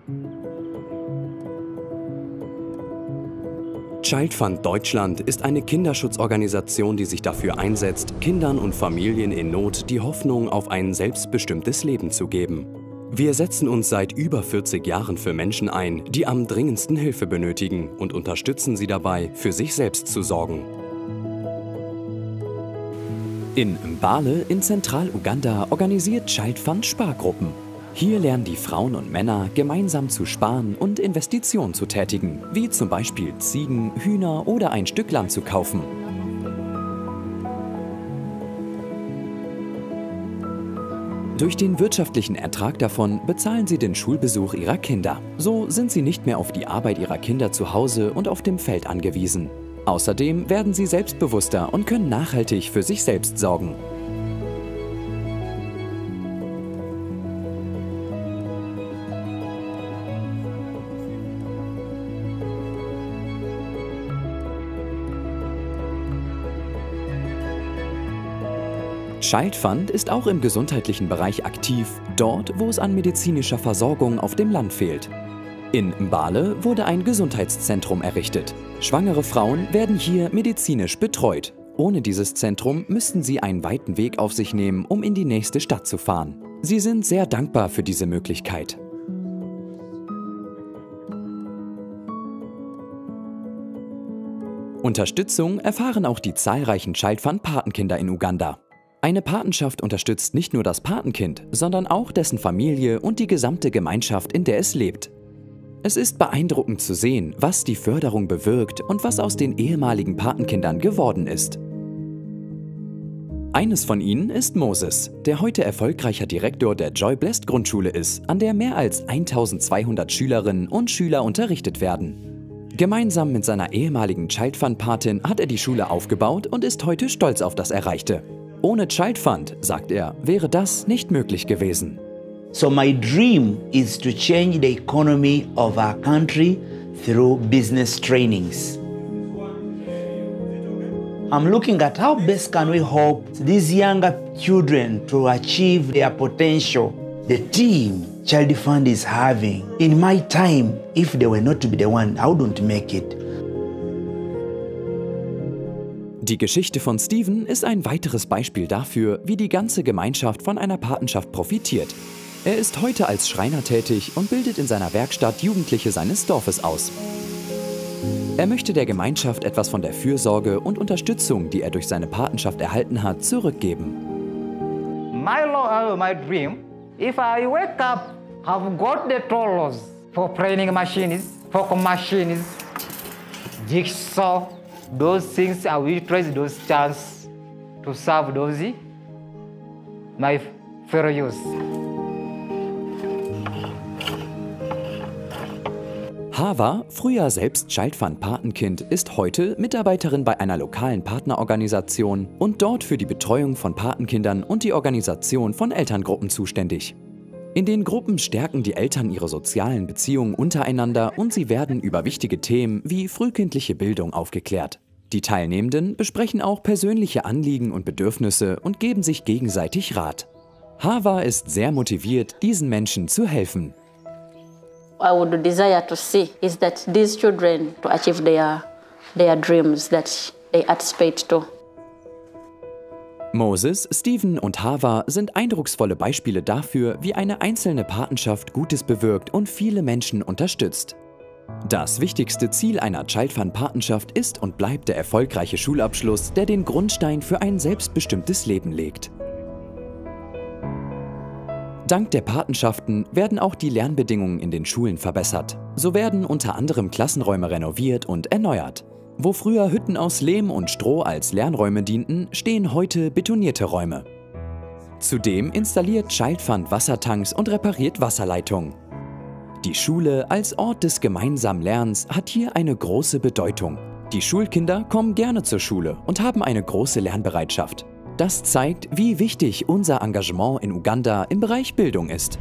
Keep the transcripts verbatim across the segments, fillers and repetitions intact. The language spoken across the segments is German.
Child Fund Deutschland ist eine Kinderschutzorganisation, die sich dafür einsetzt, Kindern und Familien in Not die Hoffnung auf ein selbstbestimmtes Leben zu geben. Wir setzen uns seit über vierzig Jahren für Menschen ein, die am dringendsten Hilfe benötigen und unterstützen sie dabei, für sich selbst zu sorgen. In Mbale in Zentral-Uganda organisiert Child Fund Spargruppen. Hier lernen die Frauen und Männer, gemeinsam zu sparen und Investitionen zu tätigen, wie zum Beispiel Ziegen, Hühner oder ein Stück Land zu kaufen. Durch den wirtschaftlichen Ertrag davon bezahlen sie den Schulbesuch ihrer Kinder. So sind sie nicht mehr auf die Arbeit ihrer Kinder zu Hause und auf dem Feld angewiesen. Außerdem werden sie selbstbewusster und können nachhaltig für sich selbst sorgen. Child Fund ist auch im gesundheitlichen Bereich aktiv, dort, wo es an medizinischer Versorgung auf dem Land fehlt. In Mbale wurde ein Gesundheitszentrum errichtet. Schwangere Frauen werden hier medizinisch betreut. Ohne dieses Zentrum müssten sie einen weiten Weg auf sich nehmen, um in die nächste Stadt zu fahren. Sie sind sehr dankbar für diese Möglichkeit. Unterstützung erfahren auch die zahlreichen Child Fund Patenkinder in Uganda. Eine Patenschaft unterstützt nicht nur das Patenkind, sondern auch dessen Familie und die gesamte Gemeinschaft, in der es lebt. Es ist beeindruckend zu sehen, was die Förderung bewirkt und was aus den ehemaligen Patenkindern geworden ist. Eines von ihnen ist Moses, der heute erfolgreicher Direktor der Joy Blessed Grundschule ist, an der mehr als eintausendzweihundert Schülerinnen und Schüler unterrichtet werden. Gemeinsam mit seiner ehemaligen Child Fund Patin hat er die Schule aufgebaut und ist heute stolz auf das Erreichte. Ohne Child Fund, sagt er, wäre das nicht möglich gewesen. So my dream is to change the economy of our country through business trainings. I'm looking at how best can we help these younger children to achieve their potential. The team Child Fund is having. In my time, if they were not to be the one, I wouldn't make it. Die Geschichte von Steven ist ein weiteres Beispiel dafür, wie die ganze Gemeinschaft von einer Patenschaft profitiert. Er ist heute als Schreiner tätig und bildet in seiner Werkstatt Jugendliche seines Dorfes aus. Er möchte der Gemeinschaft etwas von der Fürsorge und Unterstützung, die er durch seine Patenschaft erhalten hat, zurückgeben. My, uh, my dream, if I wake up, I've got the tools for planing machines, for machines, jigsaw. Those things I will trace those chances to serve those my fellow youth. Hawa, früher selbst Child Fund Patenkind, ist heute Mitarbeiterin bei einer lokalen Partnerorganisation und dort für die Betreuung von Patenkindern und die Organisation von Elterngruppen zuständig. In den Gruppen stärken die Eltern ihre sozialen Beziehungen untereinander und sie werden über wichtige Themen wie frühkindliche Bildung aufgeklärt. Die Teilnehmenden besprechen auch persönliche Anliegen und Bedürfnisse und geben sich gegenseitig Rat. Hawa ist sehr motiviert, diesen Menschen zu helfen. I would desire to see is that these children to achieve their, their dreams that they anticipate to. Moses, Steven und Hawa sind eindrucksvolle Beispiele dafür, wie eine einzelne Patenschaft Gutes bewirkt und viele Menschen unterstützt. Das wichtigste Ziel einer Child Fund Patenschaft ist und bleibt der erfolgreiche Schulabschluss, der den Grundstein für ein selbstbestimmtes Leben legt. Dank der Patenschaften werden auch die Lernbedingungen in den Schulen verbessert. So werden unter anderem Klassenräume renoviert und erneuert. Wo früher Hütten aus Lehm und Stroh als Lernräume dienten, stehen heute betonierte Räume. Zudem installiert Child Fund Wassertanks und repariert Wasserleitungen. Die Schule als Ort des gemeinsamen Lernens hat hier eine große Bedeutung. Die Schulkinder kommen gerne zur Schule und haben eine große Lernbereitschaft. Das zeigt, wie wichtig unser Engagement in Uganda im Bereich Bildung ist.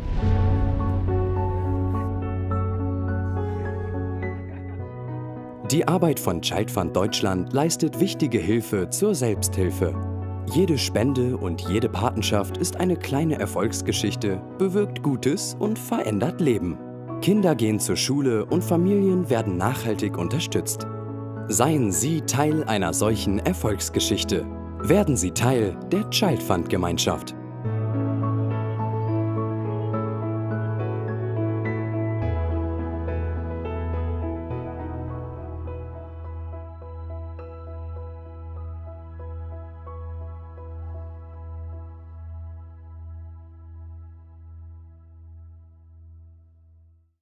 Die Arbeit von Child Fund Deutschland leistet wichtige Hilfe zur Selbsthilfe. Jede Spende und jede Patenschaft ist eine kleine Erfolgsgeschichte, bewirkt Gutes und verändert Leben. Kinder gehen zur Schule und Familien werden nachhaltig unterstützt. Seien Sie Teil einer solchen Erfolgsgeschichte. Werden Sie Teil der Child Fund Gemeinschaft.